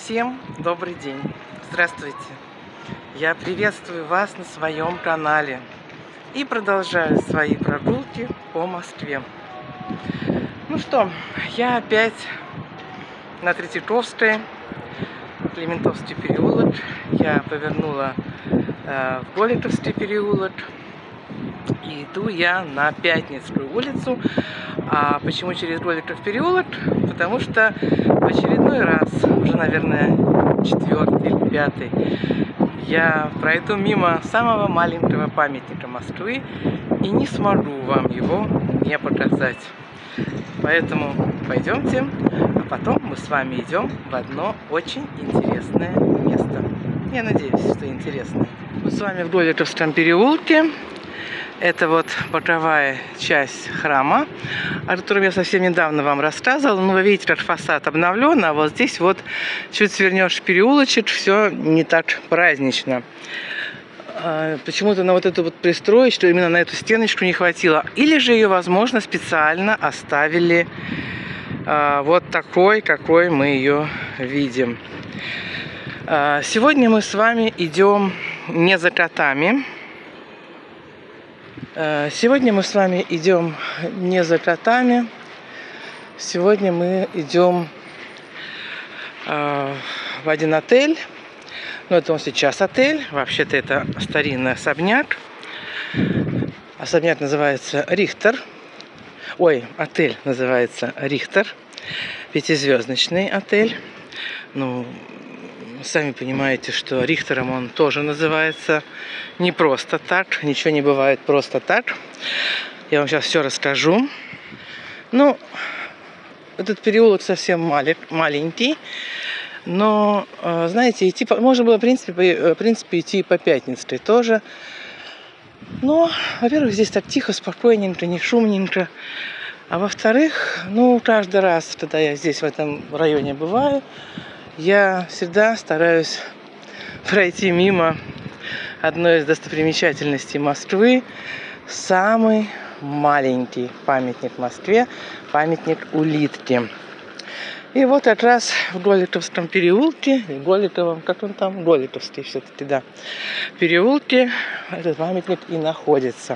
Всем добрый день! Здравствуйте! Я приветствую вас на своем канале и продолжаю свои прогулки по Москве. Ну что, я опять на Третьяковской, Климентовский переулок. Я повернула в Голиковский переулок. И иду я на Пятницкую улицу. А почему через Голиков переулок? Потому что в очередной раз, уже, наверное, 4-й или 5-й, я пройду мимо самого маленького памятника Москвы и не смогу вам его не показать. Поэтому пойдемте, а потом мы с вами идем в одно очень интересное место. Я надеюсь, что интересное. Мы с вами в Голиковском переулке. Это вот боковая часть храма, о котором я совсем недавно вам рассказывала. Ну, вы видите, как фасад обновлен, а вот здесь вот чуть свернешь в переулочек, все не так празднично. Почему-то на вот эту вот пристроечку, именно на эту стеночку не хватило. Или же ее, возможно, специально оставили вот такой, какой мы ее видим. Сегодня мы с вами идем не за котами. Сегодня мы с вами идем не за котами. Сегодня мы идем в один отель. Но это он сейчас отель. Вообще-то это старинный особняк. Особняк называется Рихтер. Ой, отель называется Рихтер. Пятизвездочный отель. Ну, сами понимаете, что Рихтером он тоже называется не просто так. Ничего не бывает просто так. Я вам сейчас все расскажу. Ну, этот переулок совсем маленький. Но, знаете, можно было, в принципе, идти по Пятницкой тоже. Но, во-первых, здесь так тихо, спокойненько, не шумненько. А во-вторых, ну, каждый раз, когда я здесь, в этом районе бываю, я всегда стараюсь пройти мимо одной из достопримечательностей Москвы. Самый маленький памятник в Москве, памятник улитке. И вот как раз в Голиковском переулке, как он там, Голиковский все-таки, да, переулке этот памятник и находится.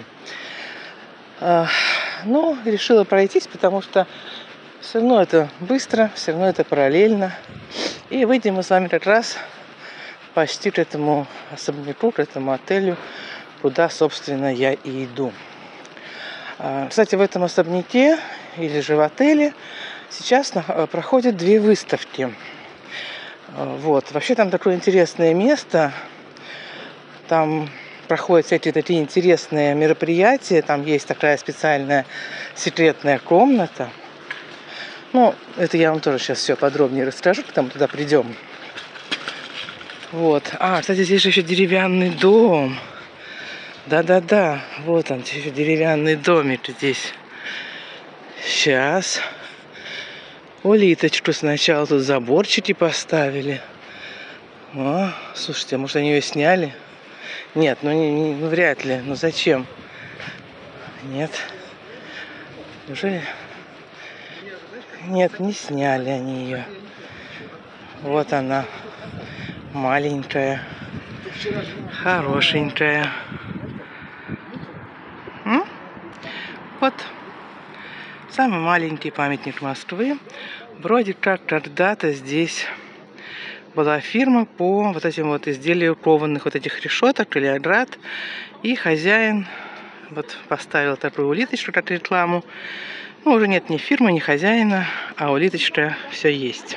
Ну, решила пройтись, потому что все равно это быстро, все равно это параллельно. И выйдем мы с вами как раз почти к этому особняку, к этому отелю, куда, собственно, я и иду. Кстати, в этом особняке или же в отеле сейчас проходят две выставки. Вот. Вообще там такое интересное место. Там проходят всякие такие интересные мероприятия. Там есть такая специальная секретная комната. Ну, это я вам тоже сейчас все подробнее расскажу, когда мы туда придем. Вот. Кстати, здесь же еще деревянный дом. Да-да-да. Вот он, еще деревянный домик здесь. Сейчас. Улиточку сначала тут заборчики поставили. Слушайте, а может они ее сняли? Нет, ну вряд ли. Ну зачем? Нет. Неужели? Нет, не сняли они ее. Вот она. Маленькая. Хорошенькая. Вот. Самый маленький памятник Москвы. Вроде как когда-то здесь была фирма по вот этим вот изделию кованых вот этих решеток или оград. И хозяин вот поставил такую улиточку как рекламу. Ну, уже нет ни фирмы, ни хозяина, а улиточка все есть.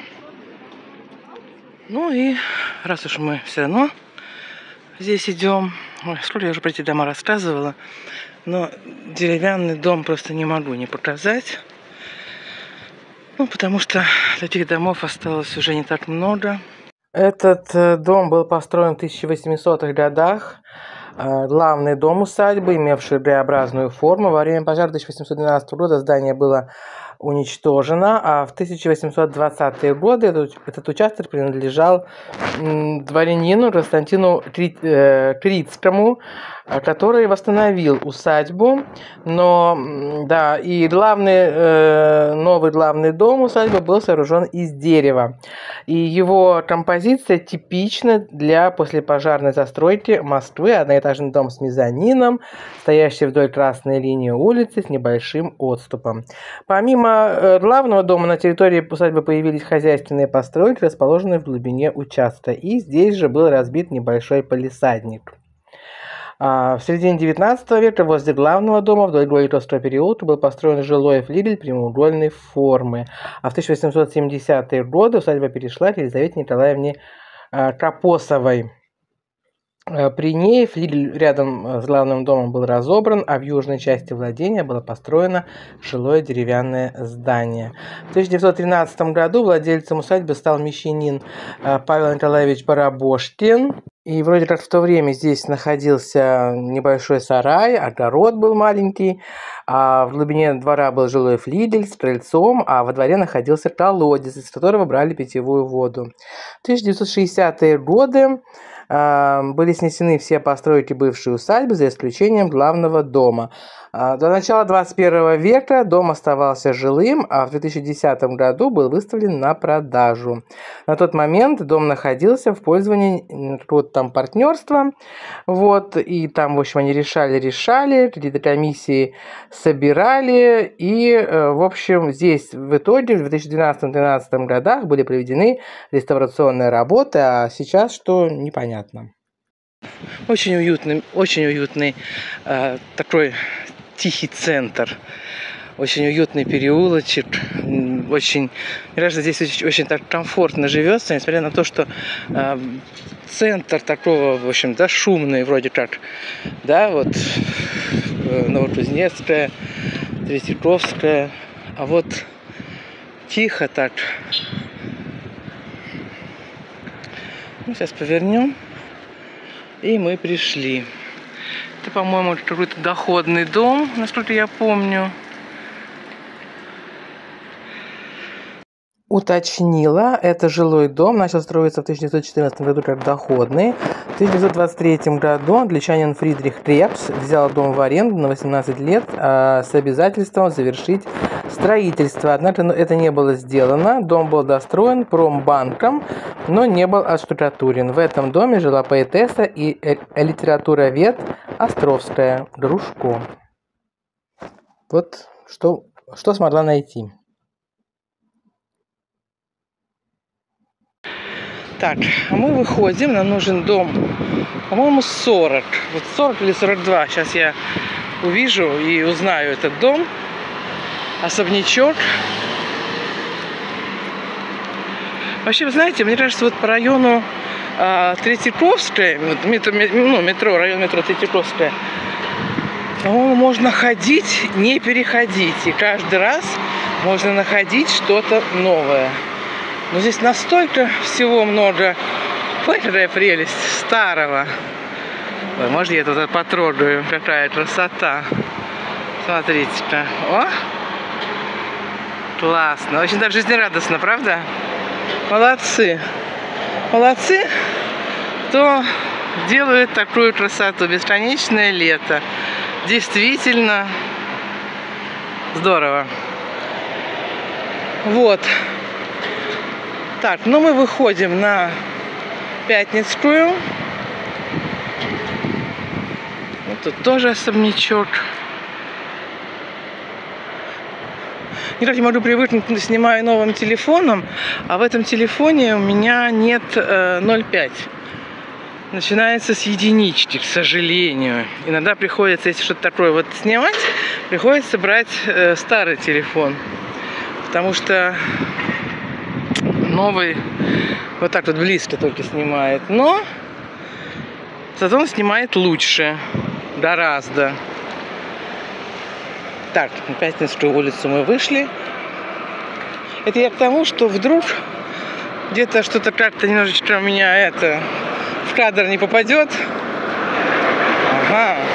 Ну и раз уж мы все равно здесь идем. Ой, сколько я уже про эти дома рассказывала. Но деревянный дом просто не могу не показать. Ну, потому что таких домов осталось уже не так много. Этот дом был построен в 1800-х годах. Главный дом усадьбы, имевший Г-образную форму. Во время пожара 1812 года здание было уничтожено, а в 1820-е годы этот участок принадлежал дворянину Константину Крицкому. который восстановил усадьбу. Но, да, и новый главный дом усадьбы был сооружен из дерева. И его композиция типична для послепожарной застройки Москвы. Одноэтажный дом с мезонином, стоящий вдоль красной линии улицы с небольшим отступом. Помимо главного дома на территории усадьбы появились хозяйственные постройки, расположенные в глубине участка. И здесь же был разбит небольшой палисадник. В середине 19 века возле главного дома вдоль Горьковского переулка был построен жилой флигель прямоугольной формы. А в 1870-е годы усадьба перешла к Елизавете Николаевне Капосовой. При ней флигель рядом с главным домом был разобран, а в южной части владения было построено жилое деревянное здание. В 1913 году владельцем усадьбы стал мещанин Павел Николаевич Барабошкин. И вроде как в то время здесь находился небольшой сарай, огород был маленький, а в глубине двора был жилой флигель с крыльцом, а во дворе находился колодец, из которого брали питьевую воду. В 1960-е годы были снесены все постройки бывшей усадьбы, за исключением главного дома. До начала 21 века дом оставался жилым, а в 2010 году был выставлен на продажу. На тот момент дом находился в пользовании какого-то там партнерства. Вот, и там, в общем, они решали, какие-то комиссии собирали. И, в общем, здесь в итоге в 2012-2013 годах были проведены реставрационные работы, а сейчас что, непонятно. Очень уютный такой тихий центр, очень уютный переулочек, очень, мне кажется, здесь очень так комфортно живется, несмотря на то, что центр такого, в общем, да, шумный вроде как, да, вот Новокузнецкая, Третьяковская, а вот тихо так. Ну, сейчас повернем, и мы пришли. Это, по-моему, какой-то доходный дом, насколько я помню. Уточнила, это жилой дом, начал строиться в 1914 году как доходный. В 1923 году англичанин Фридрих Крепс взял дом в аренду на 18 лет с обязательством завершить строительство. Однако это не было сделано. Дом был достроен промбанком, но не был отштукатурен. В этом доме жила поэтесса и литературовед Островская Грушко. Вот что смогла найти. Так, а мы выходим, нам нужен дом, по-моему, 40. Вот 40 или 42. Сейчас я увижу и узнаю этот дом. Особнячок. Вообще, вы знаете, мне кажется, вот по району Третьяковская, вот район метро Третьяковская, по-моему, можно ходить, не переходить. И каждый раз можно находить что-то новое. Но здесь настолько всего много. Ой, какая прелесть старого. Ой, может, я тут потрогаю. Какая красота. Смотрите-ка. О! Классно. Очень даже жизнерадостно, правда? Молодцы. Молодцы, кто делает такую красоту. Бесконечное лето. Действительно здорово. Вот. Так, ну мы выходим на Пятницкую. Вот тут тоже особнячок. Никак не могу привыкнуть, снимаю новым телефоном, а в этом телефоне у меня нет 0,5. Начинается с единички, к сожалению. Иногда приходится, если что-то такое вот снимать, приходится брать старый телефон. Потому что новый вот так вот близко только снимает. Но зато он снимает лучше. Гораздо. Так, на Пятницкую улицу мы вышли. Это я к тому, что вдруг где-то что-то как-то немножечко у меня в кадр не попадет. Ага.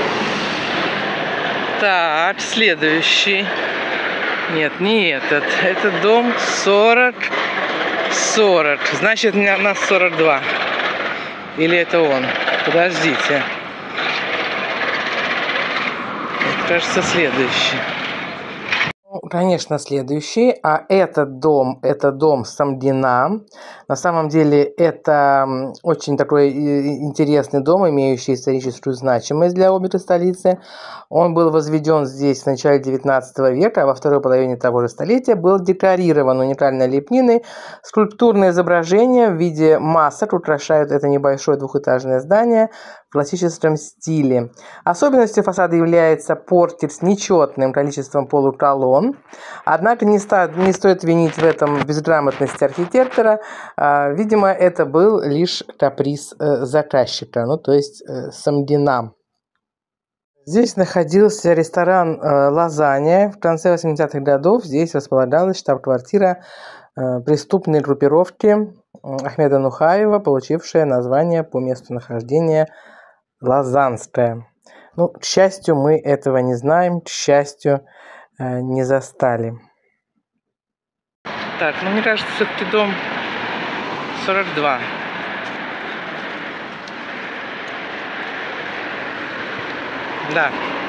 Так, следующий. Нет, не этот. Это дом 40. Значит, у нас 42. Или это он? Подождите. кажется, следующий. Конечно, следующий. А этот дом Самдина. На самом деле, это очень такой интересный дом, имеющий историческую значимость для обе столицы. Он был возведен здесь в начале 19 века, а во второй половине того же столетия был декорирован уникальной лепниной. Скульптурные изображения в виде масок украшают это небольшое двухэтажное здание в классическом стиле. Особенностью фасада является портик с нечетным количеством полуколонн. Однако не стоит винить в этом безграмотность архитектора. Видимо, это был лишь каприз заказчика, ну то есть Самдина. Здесь находился ресторан «Лазанья». В конце 80-х годов здесь располагалась штаб-квартира преступной группировки Ахмеда Нухаева, получившая название по месту нахождения Лазанская. Ну, к счастью, мы этого не знаем, к счастью, не застали. Так, ну мне кажется, все-таки дом 42. Да.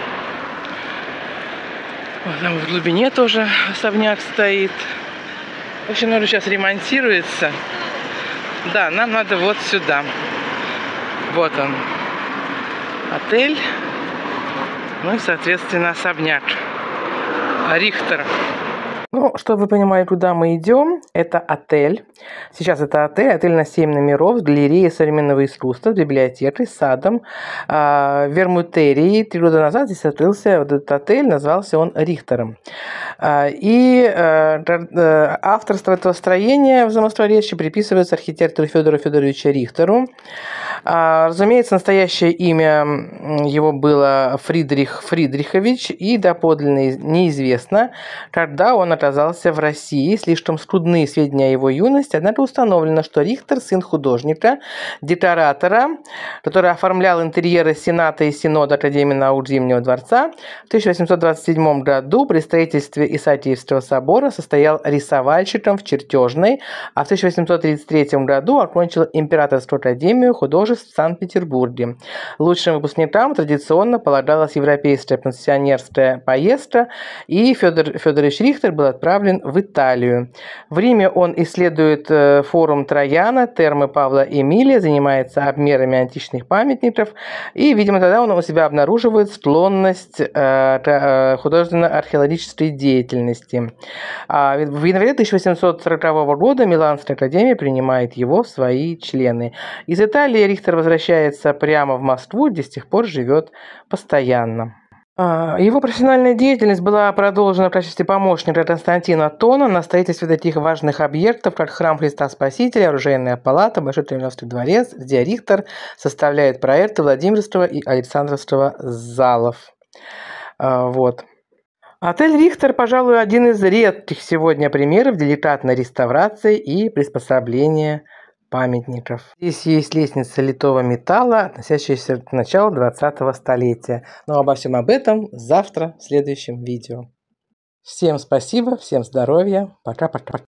Вот там в глубине тоже особняк стоит. В общем, он сейчас ремонтируется. Да, нам надо вот сюда. Вот он. Отель. Ну и, соответственно, особняк. Рихтер. Ну, чтобы вы понимали, куда мы идем, это отель. Сейчас это отель на 7 номеров, с галереей современного искусства, с библиотекой, с садом, вермутерией. 3 года назад здесь открылся вот этот отель, назвался он Рихтером. И авторство этого строения в замысловой приписывается архитектору Федору Федоровичу Рихтеру. Разумеется, настоящее имя его было Фридрих Фридрихович, и доподлинно неизвестно, когда он оказался в России. Слишком скудные сведения о его юности, однако установлено, что Рихтер – сын художника, декоратора, который оформлял интерьеры Сената и Синода Академии наук Зимнего дворца. В 1827 году при строительстве Исаакиевского собора состоял рисовальщиком в чертежной, а в 1833 году окончил Императорскую академию художеств в Санкт-Петербурге. Лучшим выпускникам традиционно полагалась европейская пансионерская поездка, и Федор Федорович Рихтер был отправлен в Италию. В Риме он исследует форум Трояна, термы Павла Эмилия, занимается обмерами античных памятников, и, видимо, тогда он у себя обнаруживает склонность к художественно-археологической деятельности. В январе 1840 года Миланская академия принимает его в свои члены. Из Италии Рихтер возвращается прямо в Москву, где с тех пор живет постоянно. Его профессиональная деятельность была продолжена в качестве помощника Константина Тона на строительстве таких важных объектов, как Храм Христа Спасителя, Оружейная палата, Большой Кремлевский дворец, где Рихтер составляет проекты Владимирского и Александровского залов. Вот. Отель Рихтер, пожалуй, один из редких сегодня примеров деликатной реставрации и приспособления памятников. Здесь есть лестница литого металла, относящаяся к началу 20-го столетия. Но обо всем об этом завтра в следующем видео. Всем спасибо, всем здоровья, пока-пока.